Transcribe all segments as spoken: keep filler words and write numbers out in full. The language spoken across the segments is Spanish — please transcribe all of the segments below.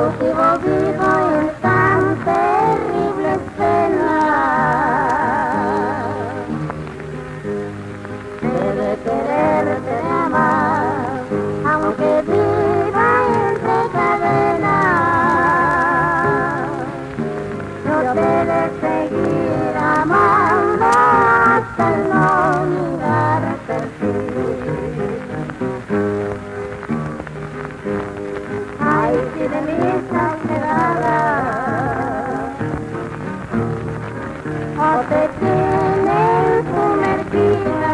cautivo vivo en tan terrible pena. Debe quererte de amar, aunque viva entre cadenas. Yo te de seguir amando hasta no mirarte al fin. Ay, si de mí estás quedada, o te tienes sumergida,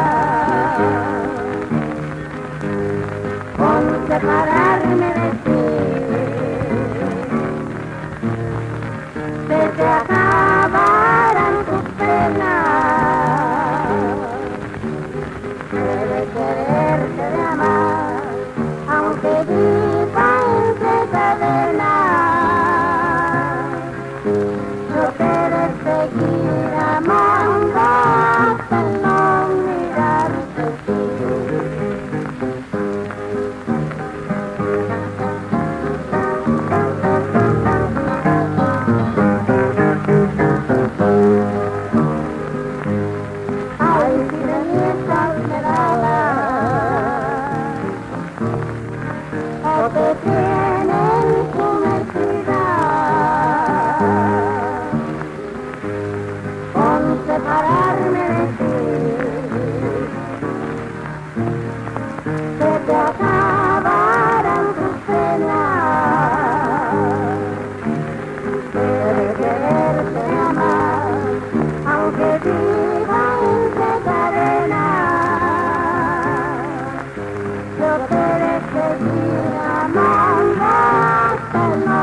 con separarme de ti, se te acabarán tus penas. Debe quererte de amar, aunque viva entre cadenas. Yo te de seguir amando hasta no mirarte a ti. Ay, si de mí estás quedada, o te tienen sumergida, con separarme de ti, se te acabarán tus penas. Debe quererte de amar, aunque viva entre cadenas. Yo te de seguir amando hasta no